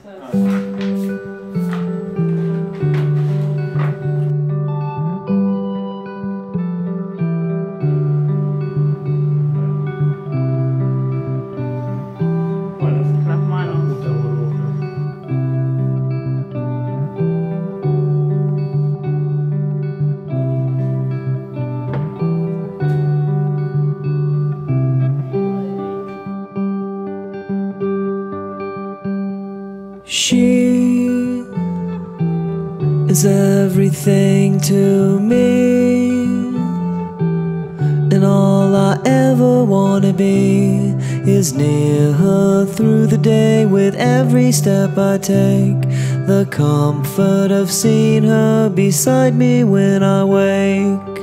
Las manos. She is everything to me, and all I ever wanna be is near her through the day. With every step I take, the comfort of seeing her beside me when I wake.